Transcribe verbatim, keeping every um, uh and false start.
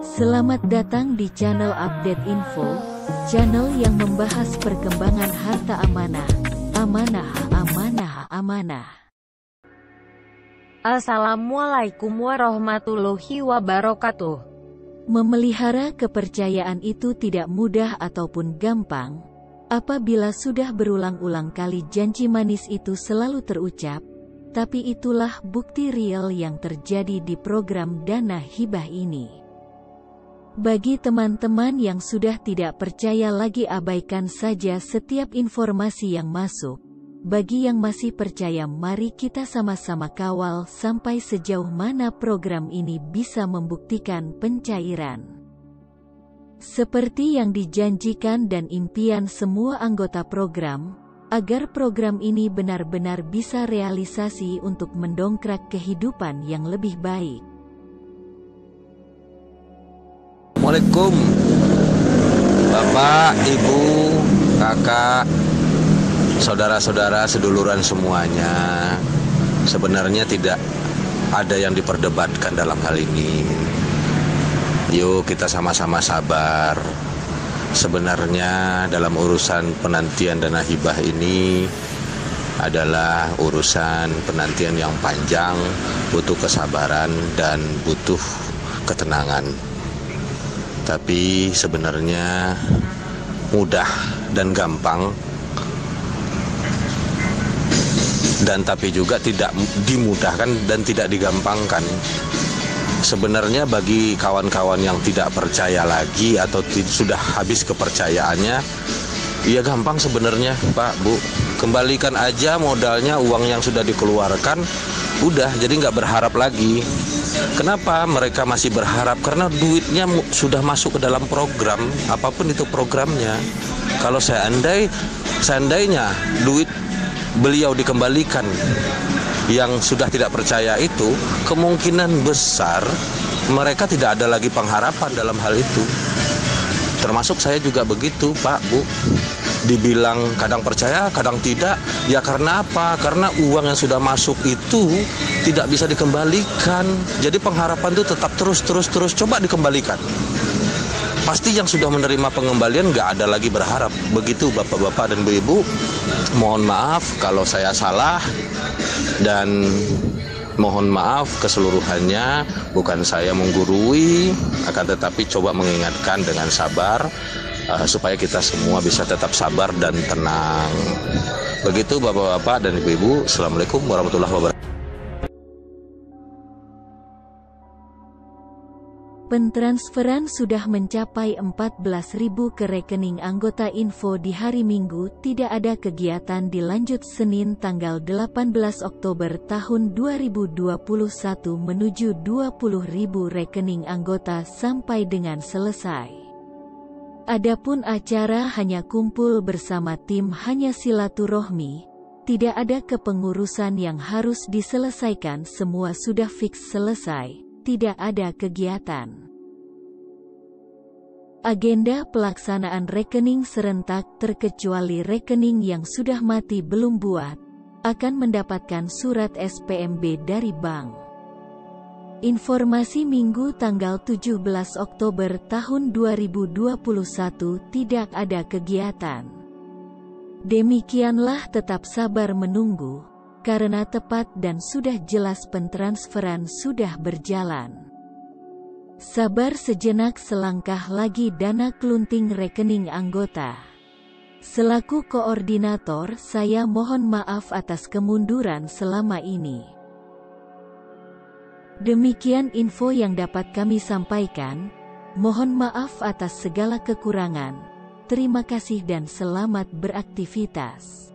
Selamat datang di channel Update Info, channel yang membahas perkembangan harta amanah, amanah, amanah, amanah. Assalamualaikum warahmatullahi wabarakatuh. Memelihara kepercayaan itu tidak mudah ataupun gampang. Apabila sudah berulang-ulang kali janji manis itu selalu terucap, tapi itulah bukti real yang terjadi di program dana hibah ini. Bagi teman-teman yang sudah tidak percaya lagi, abaikan saja setiap informasi yang masuk. Bagi yang masih percaya, mari kita sama-sama kawal sampai sejauh mana program ini bisa membuktikan pencairan. Seperti yang dijanjikan dan impian semua anggota program, agar program ini benar-benar bisa realisasi untuk mendongkrak kehidupan yang lebih baik. Assalamualaikum Bapak, Ibu, Kakak, saudara-saudara seduluran semuanya. Sebenarnya tidak ada yang diperdebatkan dalam hal ini. Yuk kita sama-sama sabar. Sebenarnya dalam urusan penantian dana hibah ini adalah urusan penantian yang panjang, butuh kesabaran dan butuh ketenangan. Tapi sebenarnya mudah dan gampang, dan tapi juga tidak dimudahkan dan tidak digampangkan. Sebenarnya bagi kawan-kawan yang tidak percaya lagi atau sudah habis kepercayaannya, ya gampang sebenarnya Pak, Bu. Kembalikan aja modalnya, uang yang sudah dikeluarkan, udah, jadi nggak berharap lagi. Kenapa mereka masih berharap? Karena duitnya sudah masuk ke dalam program, apapun itu programnya. Kalau seandai, seandainya duit beliau dikembalikan, yang sudah tidak percaya itu, kemungkinan besar mereka tidak ada lagi pengharapan dalam hal itu. Termasuk saya juga begitu, Pak, Bu. Dibilang kadang percaya, kadang tidak. Ya karena apa? Karena uang yang sudah masuk itu tidak bisa dikembalikan. Jadi pengharapan itu tetap terus, terus, terus. Coba dikembalikan. Pasti yang sudah menerima pengembalian nggak ada lagi berharap. Begitu Bapak-Bapak dan Ibu-Ibu. Mohon maaf kalau saya salah. Dan mohon maaf keseluruhannya. Bukan saya menggurui, akan tetapi coba mengingatkan dengan sabar. Uh, supaya kita semua bisa tetap sabar dan tenang. Begitu Bapak-Bapak dan Ibu-Ibu. Assalamualaikum warahmatullahi wabarakatuh. Pentransferan sudah mencapai empat belas ribu ke rekening anggota Info di hari Minggu. Tidak ada kegiatan dilanjut Senin tanggal delapan belas Oktober tahun dua ribu dua puluh satu menuju dua puluh ribu rekening anggota sampai dengan selesai. Adapun acara hanya kumpul bersama tim, hanya silaturahmi, tidak ada kepengurusan yang harus diselesaikan, semua sudah fix selesai, tidak ada kegiatan. Agenda pelaksanaan rekening serentak terkecuali rekening yang sudah mati belum buat, akan mendapatkan surat S P M B dari bank. Informasi Minggu tanggal tujuh belas Oktober tahun dua ribu dua puluh satu, tidak ada kegiatan. Demikianlah, tetap sabar menunggu, karena tepat dan sudah jelas pentransferan sudah berjalan. Sabar sejenak, selangkah lagi dana kelunting rekening anggota. Selaku koordinator, saya mohon maaf atas kemunduran selama ini. Demikian info yang dapat kami sampaikan. Mohon maaf atas segala kekurangan. Terima kasih dan selamat beraktivitas.